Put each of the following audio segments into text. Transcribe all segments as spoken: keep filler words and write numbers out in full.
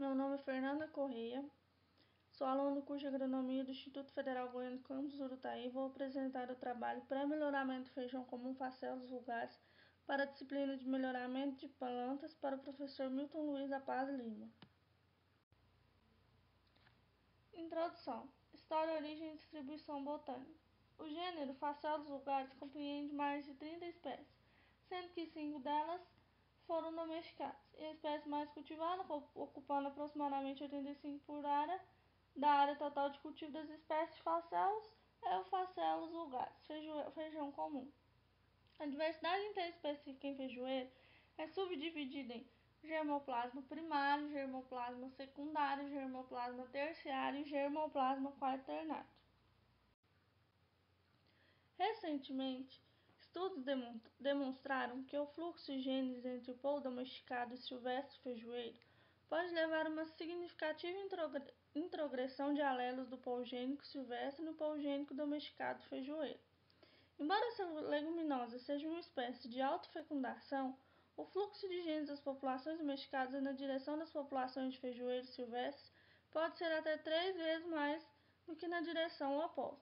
Meu nome é Fernanda Correia, sou aluna do curso de Agronomia do Instituto Federal Goiano Campus Urutaí e vou apresentar o trabalho Pré-melhoramento do feijão comum facelos vulgares para a disciplina de melhoramento de plantas para o professor Milton Luiz da Paz Lima. Introdução: História, origem e distribuição botânica. O gênero facelos vulgares compreende mais de trinta espécies, sendo que cinco delas foram domesticadas, e a espécie mais cultivada, ocupando aproximadamente oitenta e cinco por cento por área da área total de cultivo das espécies de facelos, é o facelos vulgares, feijão comum. A diversidade interespecífica em feijoeiro é subdividida em germoplasma primário, germoplasma secundário, germoplasma terciário e germoplasma quaternário. Recentemente, estudos demonstraram que o fluxo de genes entre o polvo domesticado e silvestre feijoeiro pode levar a uma significativa introgressão de alelos do polvo gênico silvestre no polvo gênico domesticado feijoeiro. Embora essa leguminosa seja uma espécie de autofecundação, o fluxo de genes das populações domesticadas na direção das populações de feijoeiros silvestres pode ser até três vezes mais do que na direção oposta.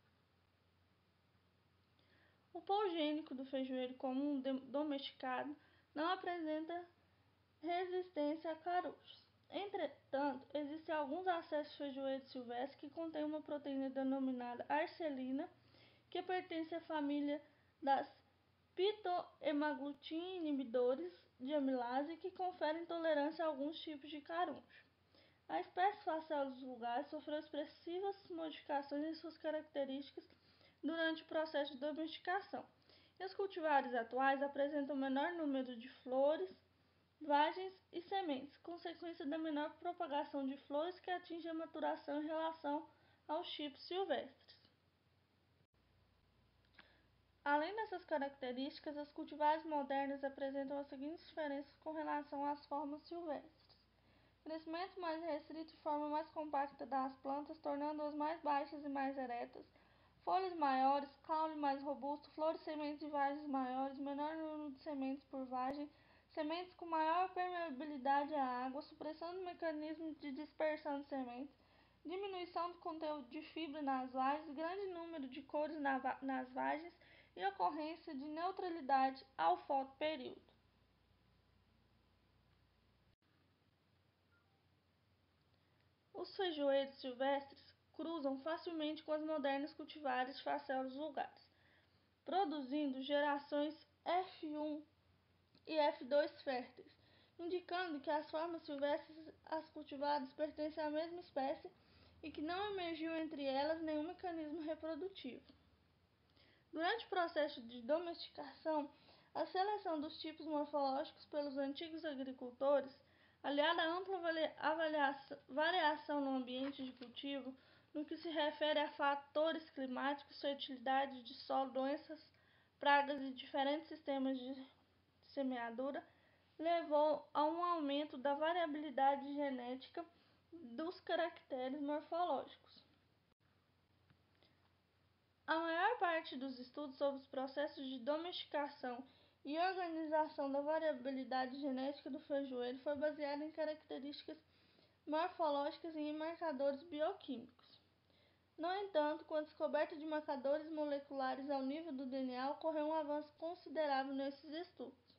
O polvo gênico do feijoeiro comum domesticado não apresenta resistência a carujos. Entretanto, existem alguns acessos feijoeiros silvestres que contêm uma proteína denominada arcelina, que pertence à família das pitohemaglutina inibidores de amilase, que conferem tolerância a alguns tipos de caruncho. A espécie facelos vulgares sofreu expressivas modificações em suas características durante o processo de domesticação, e os cultivares atuais apresentam menor número de flores, vagens e sementes, consequência da menor propagação de flores que atinge a maturação em relação aos tipos silvestres. Além dessas características, as cultivares modernas apresentam as seguintes diferenças com relação às formas silvestres: crescimento mais restrito e forma mais compacta das plantas, tornando-as mais baixas e mais eretas, folhas maiores, caule mais robusto, flores, sementes e vagens maiores, menor número de sementes por vagem, sementes com maior permeabilidade à água, supressão do mecanismo de dispersão de sementes, diminuição do conteúdo de fibra nas vagens, grande número de cores nas vagens e ocorrência de neutralidade ao fotoperíodo. Os feijoeiros silvestres cruzam facilmente com as modernas cultivares de facelos vulgares, produzindo gerações F um e F dois férteis, indicando que as formas silvestres as cultivadas pertencem à mesma espécie e que não emergiu entre elas nenhum mecanismo reprodutivo. Durante o processo de domesticação, a seleção dos tipos morfológicos pelos antigos agricultores, aliada à ampla variação no ambiente de cultivo, no que se refere a fatores climáticos, fertilidade de solo, doenças, pragas e diferentes sistemas de semeadura, levou a um aumento da variabilidade genética dos caracteres morfológicos. A maior parte dos estudos sobre os processos de domesticação e organização da variabilidade genética do feijoeiro foi baseada em características morfológicas e em marcadores bioquímicos. No entanto, com a descoberta de marcadores moleculares ao nível do D N A, ocorreu um avanço considerável nesses estudos.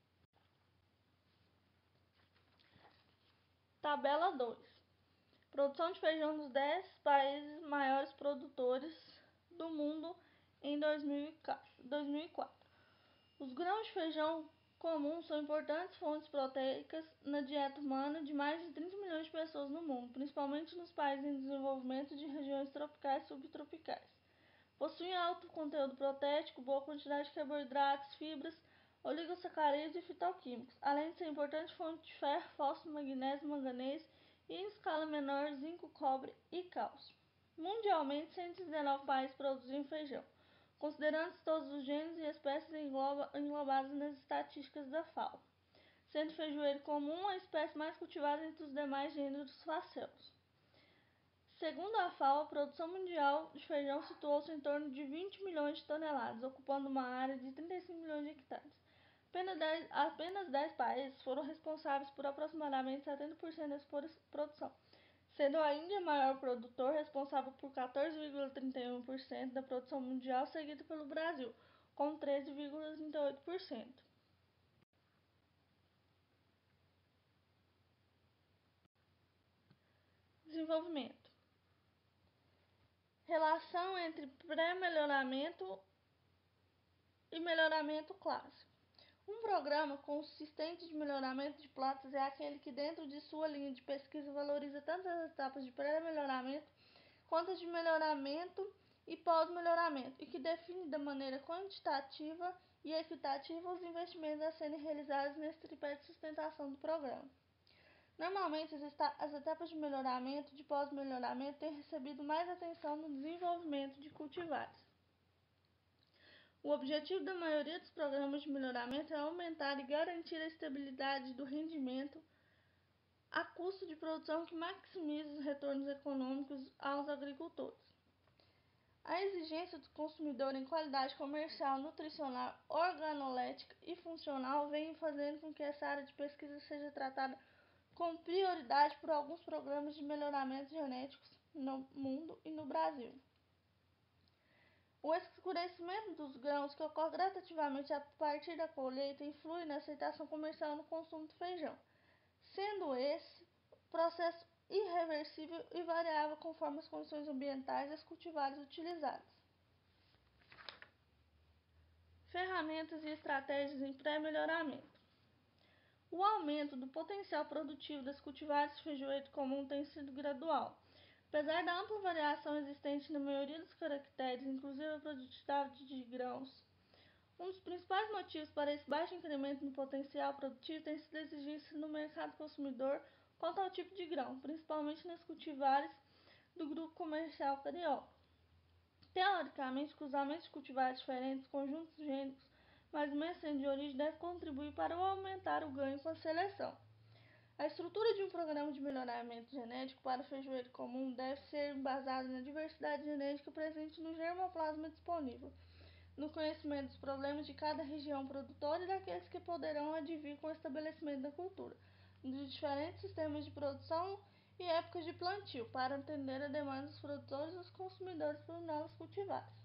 Tabela dois. Produção de feijão dos dez países maiores produtores do mundo em dois mil e quatro. Os grãos de feijão comum são importantes fontes proteicas na dieta humana de mais de trinta milhões de pessoas no mundo, principalmente nos países em desenvolvimento de regiões tropicais e subtropicais. Possuem alto conteúdo proteico, boa quantidade de carboidratos, fibras, oligosacarídeos e fitoquímicos, além de ser importante fonte de ferro, fósforo, magnésio, manganês e, em escala menor, zinco, cobre e cálcio. Mundialmente, cento e dezenove países produzem feijão, considerando todos os gêneros e espécies engloba, englobadas nas estatísticas da F A O, sendo o feijoeiro comum a espécie mais cultivada entre os demais gêneros facelos. Segundo a F A O, a produção mundial de feijão situou-se em torno de vinte milhões de toneladas, ocupando uma área de trinta e cinco milhões de hectares. Apenas dez, apenas dez países foram responsáveis por aproximadamente setenta por cento dessa produção, sendo a Índia o maior produtor, responsável por quatorze vírgula trinta e um por cento da produção mundial, seguido pelo Brasil, com treze vírgula trinta e oito por cento. Desenvolvimento. Relação entre pré-melhoramento e melhoramento clássico. Um programa consistente de melhoramento de plantas é aquele que, dentro de sua linha de pesquisa, valoriza tanto as etapas de pré-melhoramento quanto as de melhoramento e pós-melhoramento, e que define de maneira quantitativa e equitativa os investimentos a serem realizados nesse tripé de sustentação do programa. Normalmente, as etapas de melhoramento e de pós-melhoramento têm recebido mais atenção no desenvolvimento de cultivares. O objetivo da maioria dos programas de melhoramento é aumentar e garantir a estabilidade do rendimento a custo de produção que maximiza os retornos econômicos aos agricultores. A exigência do consumidor em qualidade comercial, nutricional, organolética e funcional vem fazendo com que essa área de pesquisa seja tratada com prioridade por alguns programas de melhoramento genéticos no mundo e no Brasil. O escurecimento dos grãos, que ocorre gradativamente a partir da colheita, influi na aceitação comercial e no consumo do feijão, sendo esse processo irreversível e variável conforme as condições ambientais das cultivares utilizadas. Ferramentas e estratégias em pré-melhoramento. O aumento do potencial produtivo das cultivares de feijoeiro comum tem sido gradual. Apesar da ampla variação existente na maioria dos caracteres, inclusive a produtividade de grãos, um dos principais motivos para esse baixo incremento no potencial produtivo tem sido a exigência no mercado consumidor quanto ao tipo de grão, principalmente nas cultivares do grupo comercial carioca. Teoricamente, o cruzamento de cultivares diferentes, conjuntos gênicos, mas mesmo sendo de origem, deve contribuir para aumentar o ganho com a seleção. A estrutura de um programa de melhoramento genético para o feijoeiro comum deve ser embasada na diversidade genética presente no germoplasma disponível, no conhecimento dos problemas de cada região produtora e daqueles que poderão advir com o estabelecimento da cultura, dos diferentes sistemas de produção e épocas de plantio, para atender a demanda dos produtores e dos consumidores por novos cultivares.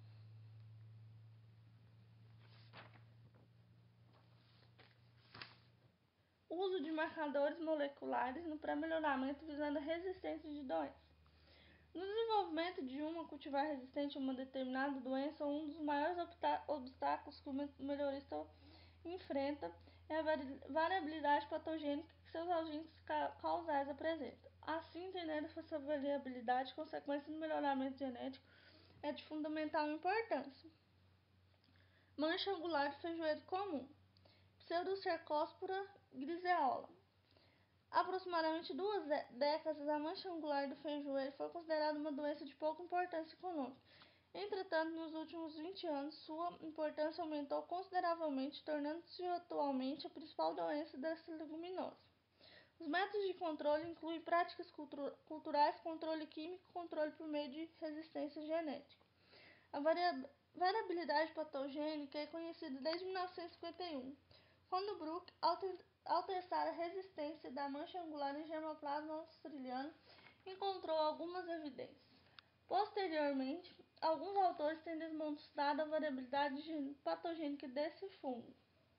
Uso de marcadores moleculares no pré-melhoramento visando a resistência de doenças. No desenvolvimento de uma cultivar resistente a uma determinada doença, um dos maiores obstáculos que o melhorista enfrenta é a variabilidade patogênica que seus agentes causais apresentam. Assim, entender essa variabilidade, consequência do melhoramento genético, é de fundamental importância. Mancha angular de feijoeiro comum. Pseudocercospora griseola. Há aproximadamente duas décadas, a mancha angular do feijoeiro foi considerada uma doença de pouca importância econômica. Entretanto, nos últimos vinte anos, sua importância aumentou consideravelmente, tornando-se atualmente a principal doença dessa leguminosa. Os métodos de controle incluem práticas cultu culturais, controle químico e controle por meio de resistência genética. A variabilidade patogênica é conhecida desde mil novecentos e cinquenta e um, quando Brook, ao, ao testar a resistência da mancha angular em germoplasma australiano, encontrou algumas evidências. Posteriormente, alguns autores têm demonstrado a variabilidade patogênica desse fungo.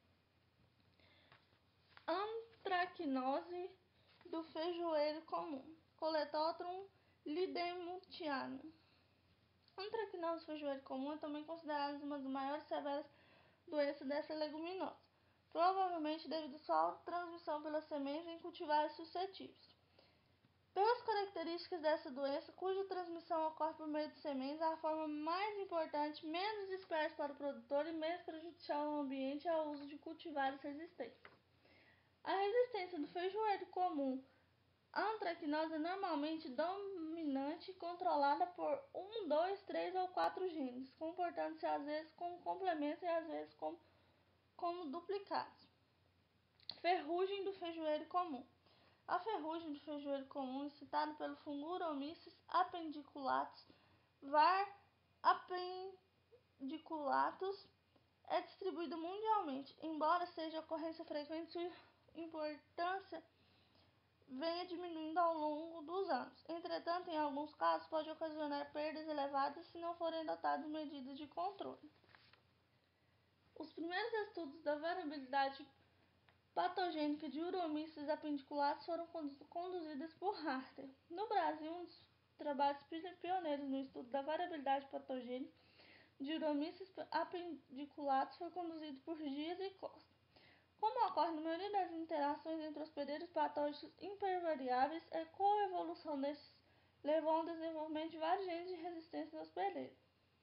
Antracnose do feijoeiro comum, Coletótron lidemutianum. A antracnose do feijoeiro comum é também considerada uma das maiores e severas doenças dessa leguminosa, provavelmente devido à sua alta transmissão pelas sementes em cultivares suscetíveis. Pelas características dessa doença, cuja transmissão ocorre por meio de sementes, a forma mais importante, menos dispersa para o produtor e menos prejudicial ao ambiente é o uso de cultivares resistentes. A resistência do feijoeiro comum à antracnose é normalmente dominante e controlada por um, dois, três ou quatro genes, comportando-se às vezes como complementos e às vezes como, como duplicados. Ferrugem do feijoeiro comum. A ferrugem do feijoeiro comum, incitada pelo Funguromyces appendiculatus var. appendiculatus, é distribuída mundialmente, embora seja ocorrência frequente, sua importância venha diminuindo ao longo dos anos. Entretanto, em alguns casos, pode ocasionar perdas elevadas se não forem adotadas medidas de controle. Os primeiros estudos da variabilidade patogênica de Uromyces apendiculatus foram conduzidos por Harter. No Brasil, um dos trabalhos pioneiros no estudo da variabilidade patogênica de Uromyces apendiculatus foi conduzido por Dias e Costa. Como ocorre na maioria das interações entre hospedeiros patógenos hipervariáveis, a coevolução desses levou ao desenvolvimento de vários genes de resistência no hospedeiro.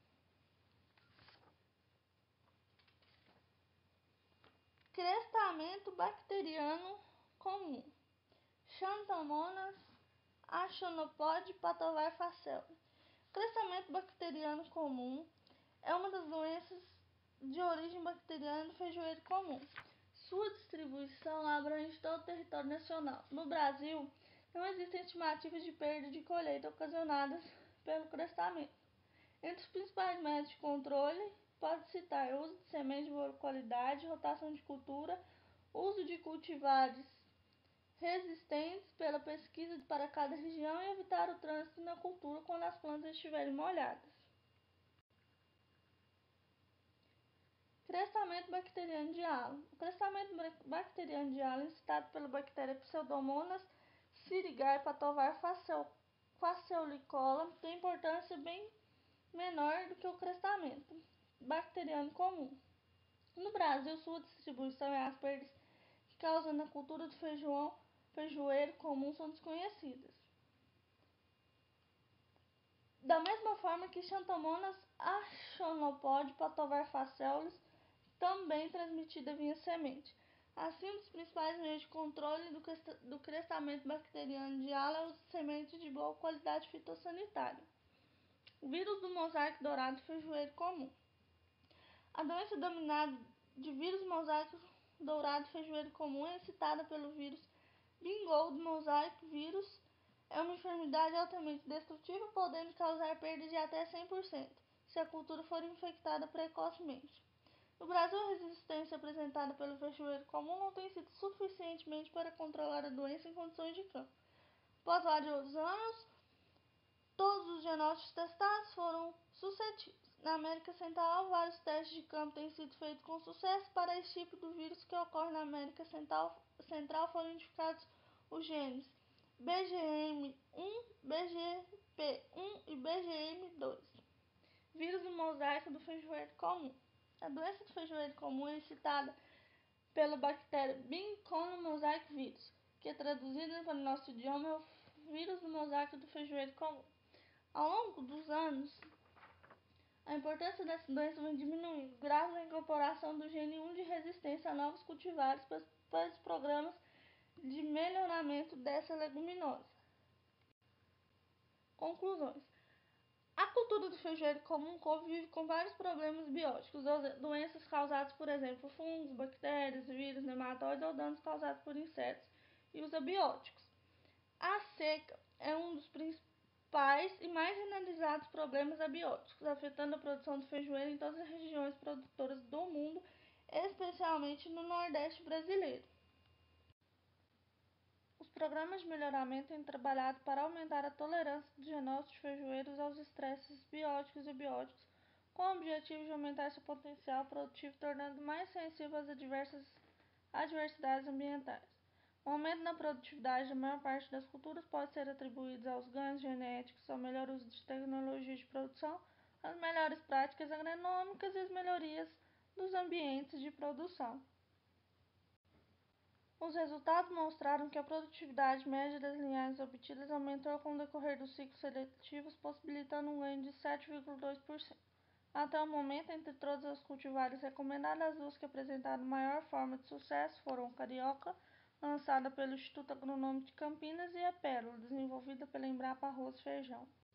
Crestamento bacteriano comum. Xanthomonas achinopode patovar facelo. Crestamento bacteriano comum é uma das doenças de origem bacteriana do feijoeiro comum. Sua distribuição abrange todo o território nacional. No Brasil, não existem estimativas de perda de colheita ocasionadas pelo crestamento. Entre os principais métodos de controle, pode citar o uso de sementes de boa qualidade, rotação de cultura, uso de cultivares resistentes pela pesquisa para cada região e evitar o trânsito na cultura quando as plantas estiverem molhadas. Crestamento bacteriano de Allen. O crestamento bacteriano de Allen, incitado pela bactéria Pseudomonas syringae patovar fasciolicola, tem importância bem menor do que o crestamento bacteriano comum. No Brasil, sua distribuição e as perdas que causa na cultura do feijão, feijoeiro comum são desconhecidas. Da mesma forma que Xanthomonas achinopode patovar faceolis, também transmitida via semente. Assim, um dos principais meios de controle do crestamento bacteriano de Allen é o uso de sementes de boa qualidade fitossanitária. Vírus do mosaico dourado feijoeiro comum. A doença dominada de vírus mosaico dourado feijoeiro comum é incitada pelo vírus Bingold mosaic vírus. É uma enfermidade altamente destrutiva, podendo causar perda de até cem por cento se a cultura for infectada precocemente. No Brasil, a resistência apresentada pelo feijoeiro comum não tem sido suficientemente para controlar a doença em condições de campo. Após vários anos, todos os genótipos testados foram suscetíveis. Na América Central, vários testes de campo têm sido feitos com sucesso. Para esse tipo de vírus que ocorre na América Central, Central foram identificados os genes B G M um, B G P um e B G M dois. Vírus do mosaico do feijoeiro comum. A doença do feijoeiro comum é incitada pela bactéria Bincono mosaic vírus, que traduzida para o nosso idioma é o vírus do mosaico do feijoeiro comum. Ao longo dos anos, a importância dessa doença vem diminuindo, graças à incorporação do gene um de resistência a novos cultivares para os programas de melhoramento dessa leguminosa. Conclusões. A cultura do feijoeiro comum convive com vários problemas bióticos, doenças causadas, por exemplo, fungos, bactérias, vírus, nematóides ou danos causados por insetos, e os abióticos. A seca é um dos principais e mais generalizados problemas abióticos, afetando a produção de feijoeiro em todas as regiões produtoras do mundo, especialmente no Nordeste brasileiro. Os programas de melhoramento têm trabalhado para aumentar a tolerância dos genótipos de feijoeiros aos estresses bióticos e abióticos, com o objetivo de aumentar seu potencial produtivo, tornando mais sensível às diversas adversidades ambientais. O aumento na produtividade da maior parte das culturas pode ser atribuído aos ganhos genéticos, ao melhor uso de tecnologias de produção, às melhores práticas agronômicas e às melhorias dos ambientes de produção. Os resultados mostraram que a produtividade média das linhagens obtidas aumentou com o decorrer dos ciclos seletivos, possibilitando um ganho de sete vírgula dois por cento. Até o momento, entre todas as cultivares recomendadas, as duas que apresentaram maior forma de sucesso foram o Carioca, lançada pelo Instituto Agronômico de Campinas, e a Pérola, desenvolvida pela Embrapa Arroz e Feijão.